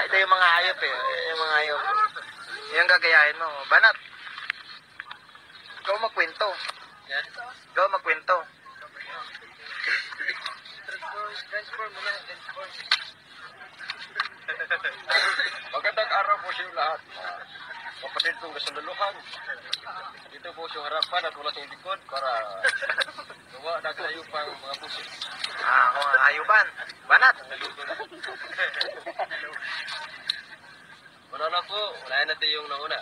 Ito yung mga hayop eh. Yung mga hayop. Yung gagayahin mo. Banat. Ikaw magkwento. Ikaw magkwento. Transform mo na. Transform. Magandang araw po sa inyo lahat. Kapatid kong kasandaluhan. Dito po sa harapan at wala sa likod para gawa na kayo pang mga pusit. Ako nga hayupan. Banat. Wala na po. Wala natin yung nauna.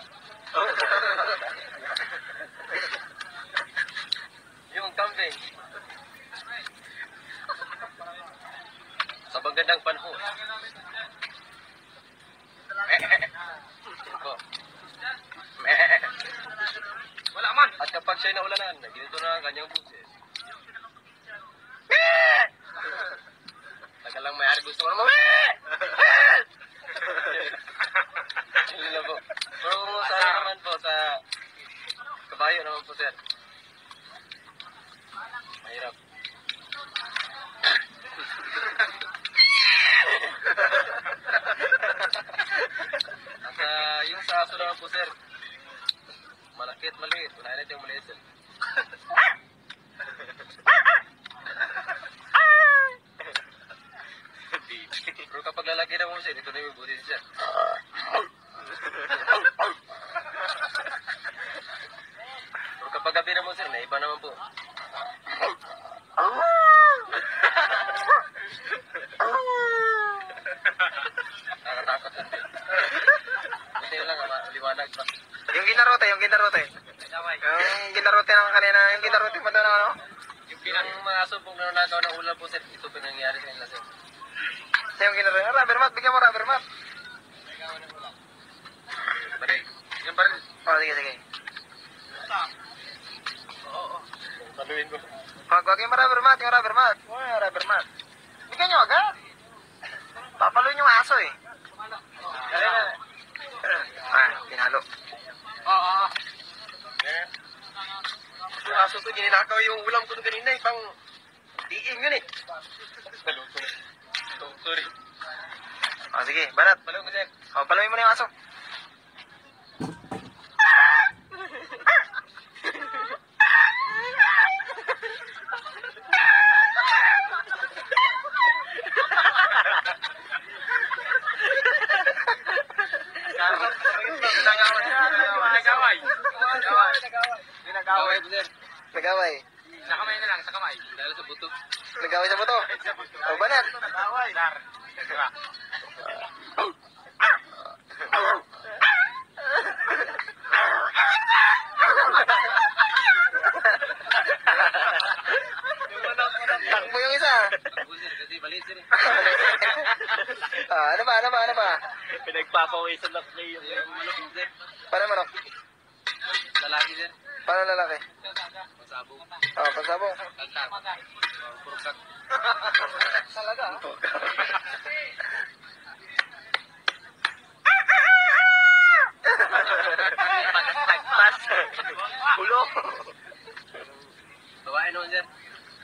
Yung kambing. Sa magandang panahon. Wala man. At kapag siya'y naulanan, ganito na ang kanyang buses. Tagal lang may-ari gusto ko naman. Yun lang po. Pero kung sa akin naman po, sa kabayo naman po, sir. Mahirap. At yung sa aso naman po, sir. Malaki at maliit. Unahin natin yung maliit, sir. Pero kapag lalaki na mo, sir, ito na yung busin, sir. Pero kapag gabi na mo, sir, naiba naman po. Nakatakot. Buti lang, liwanag pa. Yung ginarote. Yung ginarote ng kanina. Yung ginarote mo doon ano? Yung pinang mga aso pong nanakaw ng ulam po, sir, ito pinangyari sa kanila, sir. Yung ginarote. Rubber mat. Bigyan mo rubber mat. Baril. Yung baril. Sige. Oo. Saluhin ko. Wag yung rubber mat. Yung rubber mat. Yung rubber mat. Bigyan nyo agad. Papaluin yung aso eh. Pinalo. Oo. Yung aso to, gininakaw yung ulam ko kanina eh. Pang diin yun eh. Sorry. Sige, banat. Palawin ko, sir. Paluin mo na yung aso. Nagaway po, sir. Nagaway. Sa kamay na lang, sa kamay. Dahil sa buto. Nagaway sa buto. Banat. Nagaway. Dar. Diba? Takbo yung isa. Takbo, sir, kasi maliit, sir. Ano ba? Pinagpapawisan na play yung manok, sir. Paano manok? Lalaki, sir. Paano lalaki? Masabog. Pasabong. Kagkak. Purkak. Talaga? Tagpas. Ulo. Bawain nun, sir.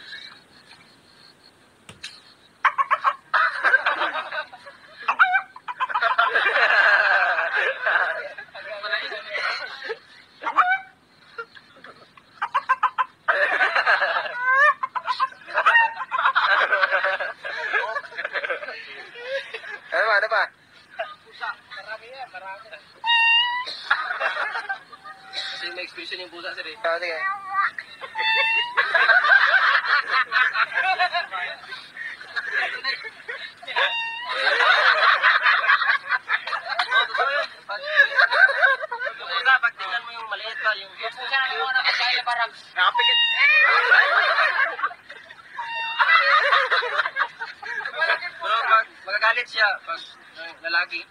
Ano ba? Marami yan, marami. Kasi may expression yung pusa, sir, eh. Sige. Pusa, pag tingnan mo yung maliit pa, yung Pusa na yung mga kaya parang nakapikit. Pero pag magagalit siya, pag lalaki,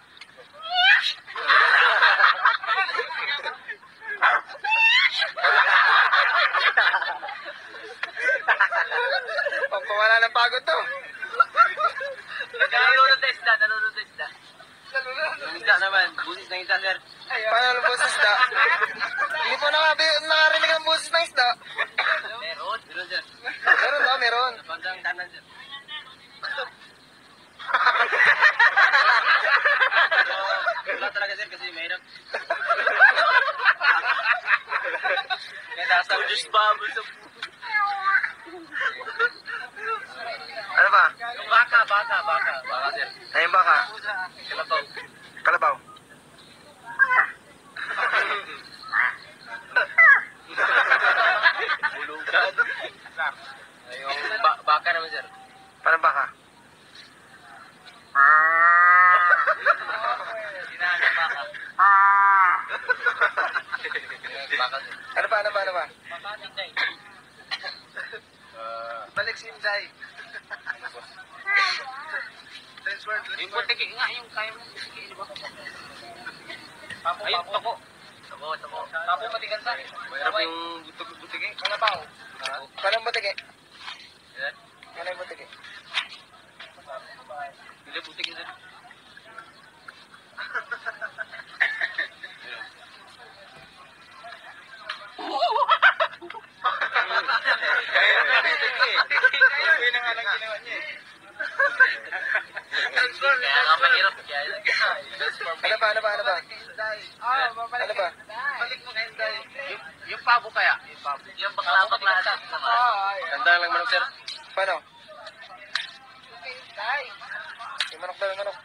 Pampawala ng pagod to. nalulunod na isda, nalulunod na isda. Yung isda naman, busis ng isda, sir. Paano ang boses isda? Hindi po nakarinig ng boses ng isda. Meron, sir. Meron ba? Meron. Bandang kanan, sir. sir kasi mahirap. Kaya nasa Diyos bubble sa Ano ba? baka. Baka sir. Ayun baka. Kalabaw. Kalabaw. Bulugan. Yung baka naman sir. Paano baka? Sinahan ng baka. Baka sir. Ano ba? Baka tinday. Balik si Inday. Yung butiki nga, yung kaya mo butiki, di ba? Ayun, tako. Tapo matigan sa. Mahirap yung butigi. Kalabaw. Paano ang butiki? Sir? Paano yung butiki? Hindi butigi sir. Yun ang alang ginawa niya eh. Kaya nga mahirap. Ano ba? Babalik Ano ba? ka. Balik mo kay Inday. Yung pabo kaya? Yung pabo. Yung baklapag lahat. Ganda lang manok sir. Paano? Kay Inday. Yung manok daw, yung manok.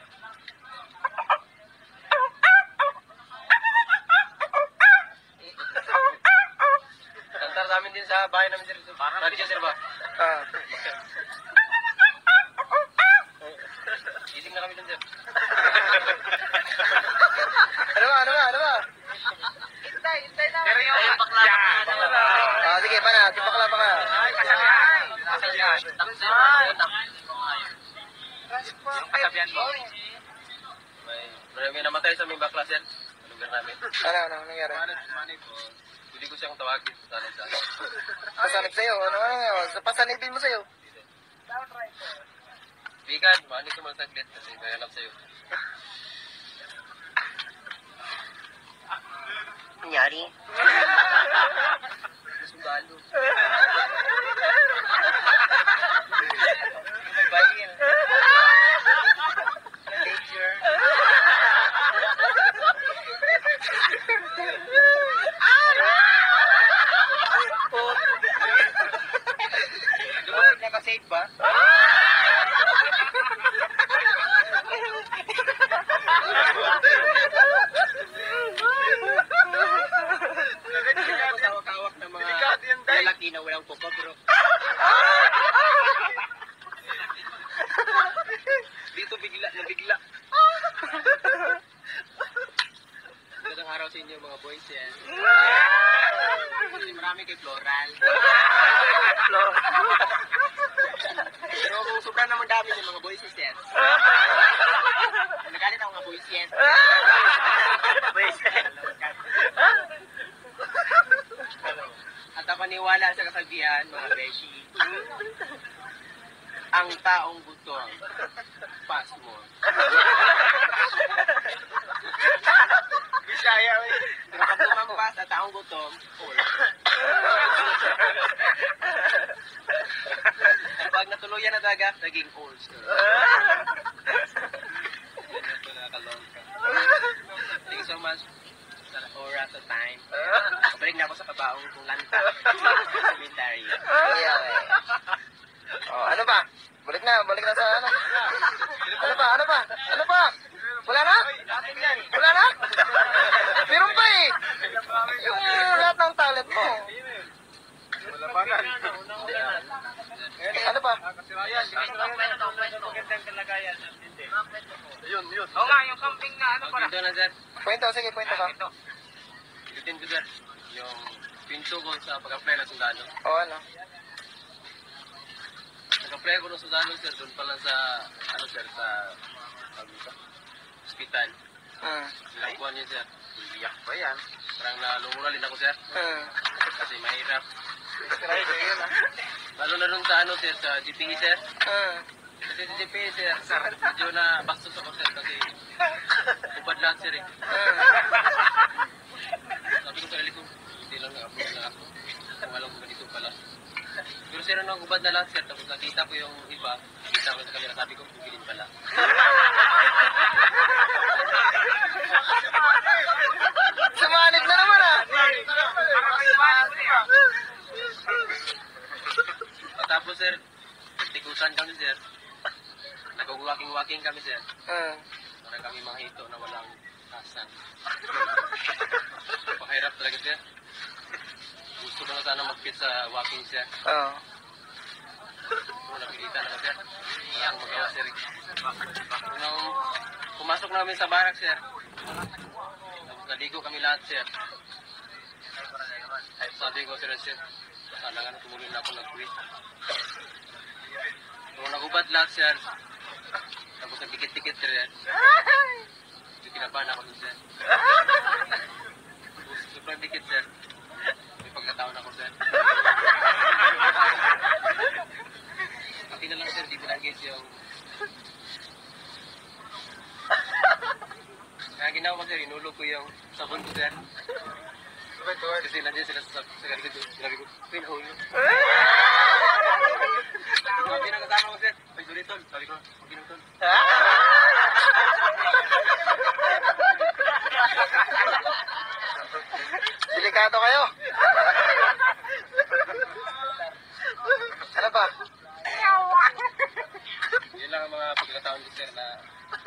Kantar namin din sa bahay namin sir. Radio sir ba? Ah. Gising na kami dun sir. Ano ba? Inday na. Pero yung Ayun, baklapag na naman. Ah, sige, paano? Tipakla pa ka. Ay, kasabihan. Yung kasabihan mo. May namatay sa aming bakla sir. Sa lugar namin. Ano nangyari? Hindi ko siyang tawagin sa tanong sa Pasanib sa'yo. Ano? Pasanibin mo sa'yo. Bigan, manik ko man saglit kasi nahanap sa'yo. Nangyari? Sundalo. May bayin. Danger. Lumapit na ka-save ba? Tawak-tawak ng mga lalaki na walang pupa bro. Dito bigla. Magandang araw sa inyo mga boys yan. Kasi marami kay Floral. Pero kung sobrang naman dami ng mga boys yan. Nagalit ako mga boys yan. At ako niwala sa kasabihan mga beshi. Ang taong gutom, pass mo. Bisaya eh. Pero pag tumampas at taong gutom, all. At pag natuluyan na dagat, naging all. Thank you so much sa oras at time. Balik na ako sa kabaong kung lanta. Commentary. Yeah, Oh, ano ba? Balik na sa ano? Ano pa? Wala na? Meron pa eh. Yung lahat ng talent mo. Wala pa na. Ano pa? Kasirayan. Magandang kalagayan. Yun. Oo nga, yung camping na ano pala. Dito na sir. Kwento ka. Ito. Dutin ko sir. Yung pinto ko sa pag-apply na sundalo. Oh, ano? Nag-apply ko ng sundalo sir. Doon pa lang sa, sir, sa hospital. Ilang buwan yun sir. Iyak pa yan. Parang nalunguralin ako sir. Kasi mahirap. Lalo na doon sa sir, sa GPE sir. Kasi sa GPE sir, medyo na bastos ako sir kasi upad lahat sir eh. Sabi ko sa sarili ko, hindi lang na-upload na ako. Kung alam ko ganito pala. Pero sir, nang ubad na lahat sir, tapos nakita ko yung iba, nakita ko sa kanila, sabi ko, bumilin pala. Nag-urusan kami, sir. Nag-walking-walking kami, sir. Para kami mga hito na walang tasan. Pakahirap talaga, sir. Gusto ko na sana mag-fit sa walking, sir. Oo. Pero napilitan naman, sir. Wala akong magawa, sir. Nung pumasok namin sa barak, sir. Tapos naligo kami lahat, sir. Sabi ko, sir, sana nga tumuloy na ako nag-quit. Nung nagubad lahat, sir. Tapos nagdikit-dikit, sir. Kinabahan ako dun, sir. Sobrang dikit, sir. May pagkataon ako, sir. Pati na lang, sir, di binagis yung... Kaya ginawa ko, sir, inulog ko yung sabon ko, sir. Kasi nandiyan sila sa galikod ko. Sinabi ko, pinahuli. Sabi na kasama ko, sir. Ay, sorry, tol. Sabi ko, okay lang, tol. Delikado kayo. Ano ba? Yun lang ang mga pagkakataon ko, sir, na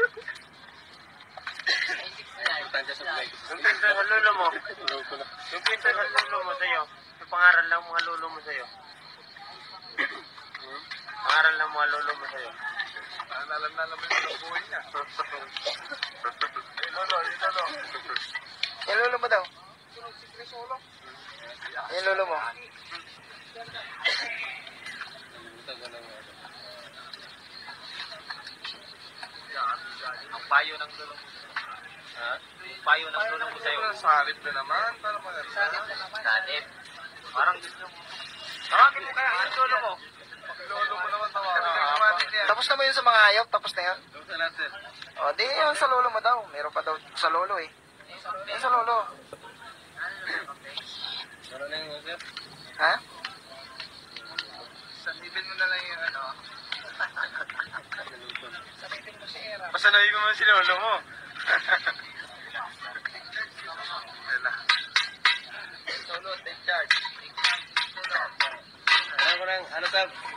importansya sa buhay ko. Yung pinsan ng lolo mo, Tulog ko na. yung pinsan ng lolo mo sa'yo, yung pangaral lang mga lolo mo sa'yo. Pangaral lang mga lolo mo sa'yo. Alam mo yung buhay niya. Lolo. Yung lolo mo daw. Yung lolo mo. Nalimutan ko lang. Ang payo ng lolo mo. Ha? Yung payo ng lolo mo sa'yo. Salip na naman. Para maganda. Sanip. Parang gusto mo. Tawagin mo kaya ang lolo mo. Lolo mo naman tawagan. Tapos na ba yun sa mga hayop? Tapos na yun? Tapos na lahat, sir. O, di yun sa lolo mo daw. Meron pa daw sa lolo eh. Yung sa lolo. Ano na yung sir? Ha? Sanibin mo na lang yung ano. Naluton. Pasanayin mo si lolo mo. Solo, take charge. Ano ko lang, ano sir?